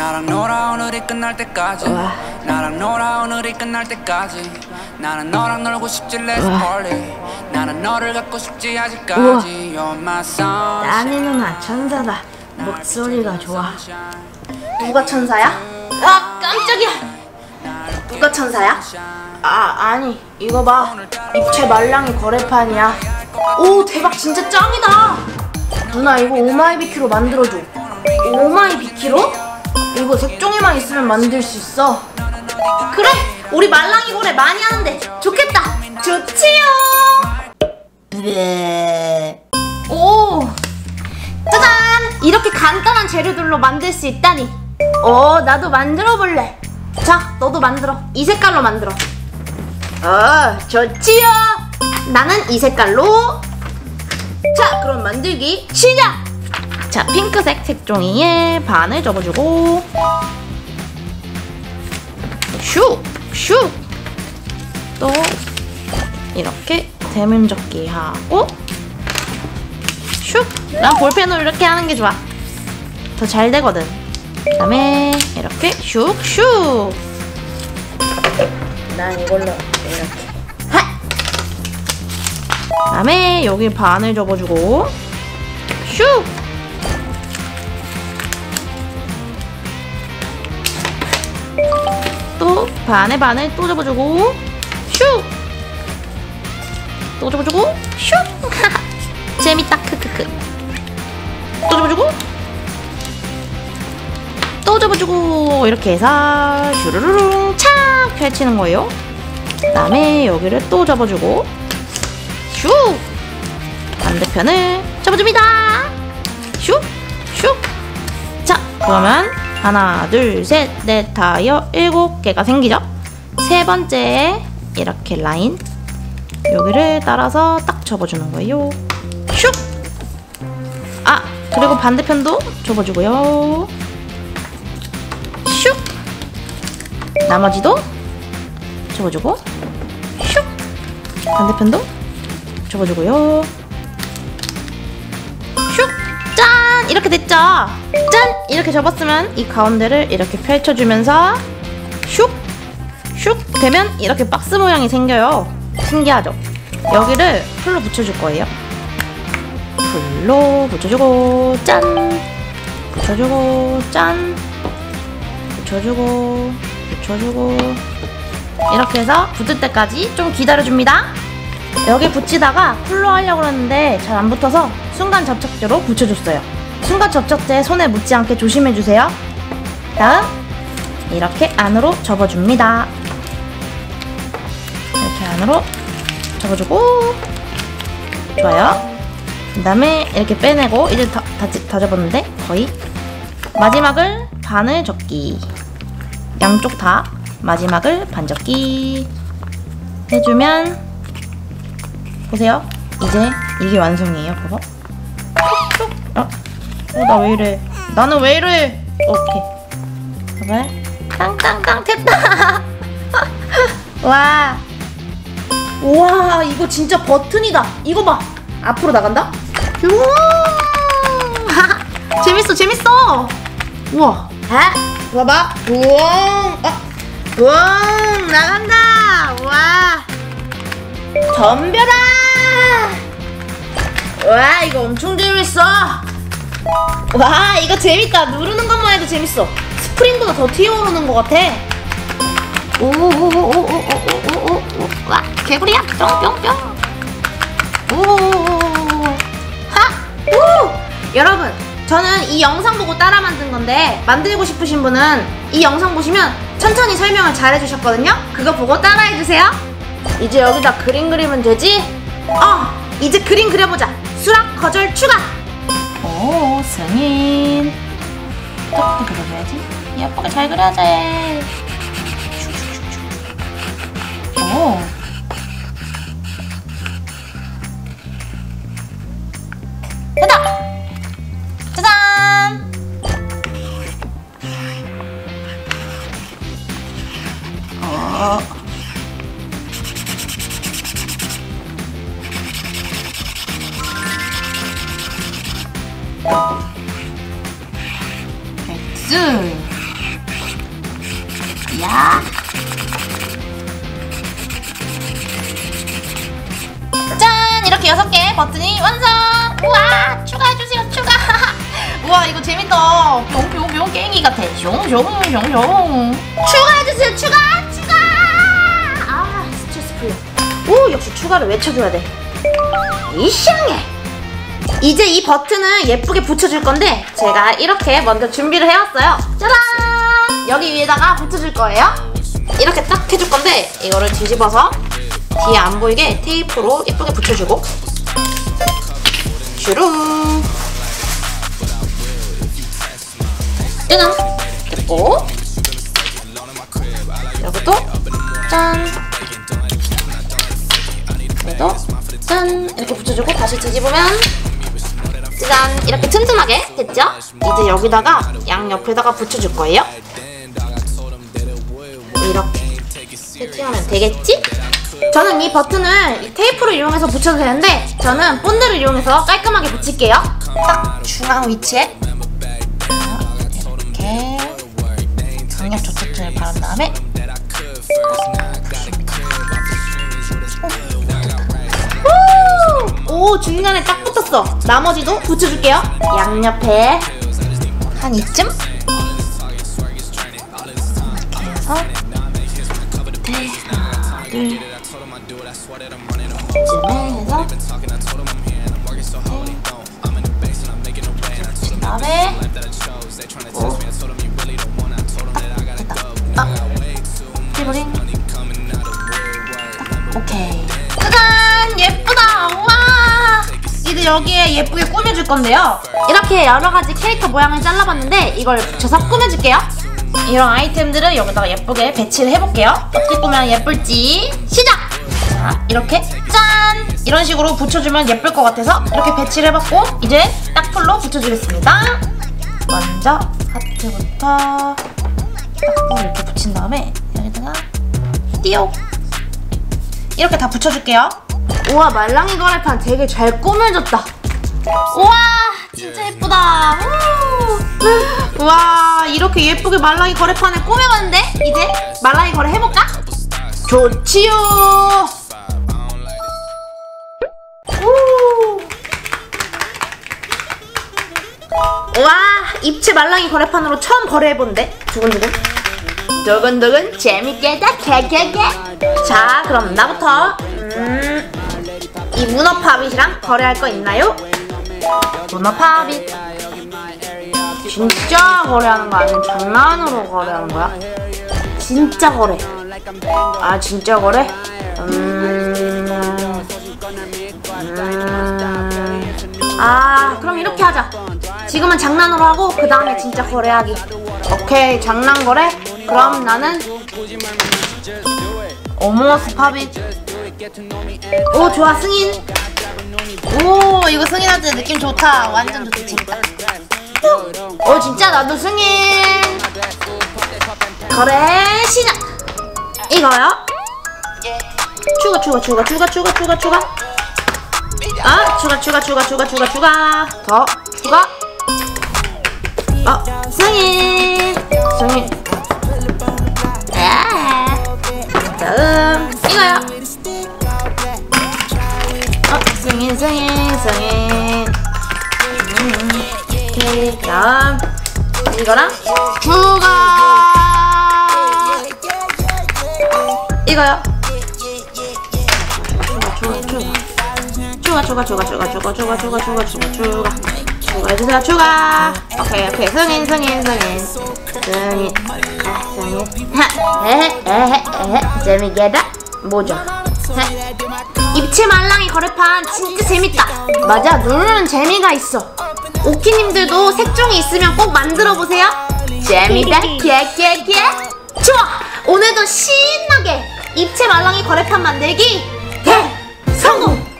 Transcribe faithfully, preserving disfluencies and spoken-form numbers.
나랑 놀아 오늘이 끝날 때까지. 우와. 나랑 놀아 오늘이 끝날 때까지. 나는 너랑 놀고 싶지 let's party. 나는 너를 갖고 싶지 아직까지. You're my sunshine. 나니 누나 천사다. 목소리가 좋아. 누가 천사야? 아 깜짝이야. 누가 천사야? 아 아니 이거 봐. 입체 말랑이 거래판이야. 오 대박 진짜 짱이다. 누나 이거 오마이비키로 만들어줘. 오마이비키로? 이거 색종이만 있으면 만들 수 있어. 그래 우리 말랑이 거래 많이 하는데 좋겠다. 좋지요. 네. 오 짜잔 이렇게 간단한 재료들로 만들 수 있다니. 어 나도 만들어 볼래. 자 너도 만들어. 이 색깔로 만들어. 어 좋지요. 나는 이 색깔로. 자 그럼 만들기 시작. 자 핑크색 색종이에 반을 접어주고 슉슉 또 이렇게 대문접기 하고 슉. 난 볼펜으로 이렇게 하는 게 좋아. 더 잘 되거든. 그 다음에 이렇게 슉슉. 난 이걸로 이렇게 하! 그 다음에 여기 반을 접어주고 슉. 또 반에 반을 또 접어주고 슉. 또 접어주고 슉. 재밌다 크크크. 또 접어주고 또 접어주고 이렇게 해서 슈르르릉 착 펼치는 거예요. 그 다음에 여기를 또 접어주고 슉. 반대편을 접어줍니다. 슉 슉. 자 그러면 하나 둘 셋 넷 다여 일곱 개가 생기죠. 세 번째 이렇게 라인 여기를 따라서 딱 접어주는 거예요. 슉. 아 그리고 반대편도 접어주고요. 슉. 나머지도 접어주고 슉. 반대편도 접어주고요. 슉. 짠 이렇게 됐죠. 짠 이렇게 접었으면 이 가운데를 이렇게 펼쳐주면서 슉 슉 되면 이렇게 박스 모양이 생겨요. 신기하죠? 여기를 풀로 붙여줄 거예요. 풀로 붙여주고 짠 붙여주고 짠 붙여주고 붙여주고 이렇게 해서 붙을 때까지 좀 기다려줍니다. 여기 붙이다가 풀로 하려고 했는데 잘 안 붙어서 순간 접착제로 붙여줬어요. 순간 접착제 손에 묻지 않게 조심해주세요. 다음 이렇게 안으로 접어줍니다. 이렇게 안으로 접어주고 좋아요. 그 다음에 이렇게 빼내고 이제 다, 다, 다 접었는데 거의 마지막을 반을 접기. 양쪽 다 마지막을 반 접기 해주면 보세요. 이제 이게 완성이에요. 봐봐. 어? 어, 나 왜 이래? 나는 왜 이래? 오케이. 봐봐. 땅땅땅 됐다. 와. 우와 이거 진짜 버튼이다. 이거 봐 앞으로 나간다. 우와 재밌어 재밌어. 우와 아, 봐봐. 우엉. 어. 우엉 나간다. 와. 덤벼라. 와 이거 엄청 재밌어. 와 이거 재밌다. 누르는 것만 해도 재밌어. 스프링보다 더 튀어오르는 것 같아. 오오오오오오오오오. 와 개구리야. 뿅뿅뿅. 오. 하! 오! 여러분 저는 이 영상 보고 따라 만든 건데 만들고 싶으신 분은 이 영상 보시면 천천히 설명을 잘 해주셨거든요. 그거 보고 따라해주세요. 이제 여기다 그림 그리면 되지? 어! 이제 그림 그려보자. 수락 거절 추가. 오 승인. 또 그려줘야지. 예쁘게 잘 그려야지. 오. 됐다. 짜잔. 어. 됐어. 야. 짠! 이렇게 여섯 개 버튼이 완성! 우와! 추가해주세요, 추가! 우와, 이거 재밌다. 뿅뿅뿅 게임기 같아. 숑숑숑숑. 추가해주세요, 추가! 추가! 아, 스트레스 풀려. 오, 역시 추가를 외쳐줘야 돼. 이상해! 이제 이 버튼을 예쁘게 붙여줄 건데 제가 이렇게 먼저 준비를 해왔어요. 짜란! 여기 위에다가 붙여줄 거예요. 이렇게 딱 해줄 건데 이거를 뒤집어서 뒤에 안 보이게 테이프로 예쁘게 붙여주고 슈룽 짜잔! 그리고 여기도 짠! 그래도 짠! 이렇게 붙여주고 다시 뒤집으면 짜잔! 이렇게 튼튼하게 됐죠? 이제 여기다가 양옆에다가 붙여줄 거예요. 이렇게 세팅하면 되겠지? 저는 이 버튼을 이 테이프를 이용해서 붙여도 되는데 저는 본드를 이용해서 깔끔하게 붙일게요. 딱 중앙 위치에 이렇게 강력 조착제를 바른 다음에 오! 중간에 딱 붙었어. 나머지도 붙여줄게요. 양옆에 한 이쯤? 이렇게 해서 네, 하나, 둘 이쯤에 해서 붙인 다음에 오, 딱 됐다. 딱 띠로링 딱 오케이. 짜잔! 예쁘다! 우와! 이제 여기에 예쁘게 꾸며줄 건데요. 이렇게 여러가지 캐릭터 모양을 잘라봤는데 이걸 붙여서 꾸며줄게요. 이런 아이템들을 여기다가 예쁘게 배치를 해볼게요. 어떻게 꾸미면 예쁠지 시작! 자, 이렇게 짠! 이런 식으로 붙여주면 예쁠 것 같아서 이렇게 배치를 해봤고 이제 딱풀로 붙여주겠습니다. 먼저 하트부터 딱풀 이렇게 붙인 다음에 여기다가 띠용! 이렇게 다 붙여줄게요. 우와, 말랑이 거래판 되게 잘 꾸며졌다. 우와, 진짜 예쁘다. 우. 우와, 이렇게 예쁘게 말랑이 거래판을 꾸며봤는데 이제 말랑이 거래 해볼까? 좋지요. 우. 우와, 입체 말랑이 거래판으로 처음 거래해본데 두근두근 두근두근 재밌겠다. 개개개. 자, 그럼 나부터 음, 이 문어파빗이랑 거래할 거 있나요? 문어파빗 진짜 거래하는 거 아니면 장난으로 거래하는 거야? 진짜 거래. 아, 진짜 거래? 음, 음, 아, 그럼 이렇게 하자. 지금은 장난으로 하고 그 다음에 진짜 거래하기. 오케이, 장난 거래? 그럼 나는 어몽어스 파빗. 오, 좋아, 승인. 오, 이거 승인할 때 느낌 좋다. 완전 좋다. 재밌다. 오, 진짜 나도 승인. 거래 시작. 이거요? 추가 추가 추가 추가 추가 추가 추가. 아, 추가 추가 추가 추가 추가 추가. 더 추가. 어, 승인. 승인. 아, 다음 이거요. 어, 승인 승인 승인. 음, 오케이. 다음 이거랑 추가. 이거요. 추가 추가 추가 추가 추가 추가 추가 추가 추가 추가 추가 추가해주세요. 추가. 오케이 오케이. 승인 승인 승인 승인. 아, 승인. 에헤 에헤 에헤. 재미게다. 뭐죠? 헤. 입체 말랑이 거래판 진짜 재밌다. 맞아, 누르는 재미가 있어. 오키님들도 색종이 있으면 꼭 만들어보세요. 재미다. 개개개. 좋아, 오늘도 신나게 입체 말랑이 거래판 만들기 대성공!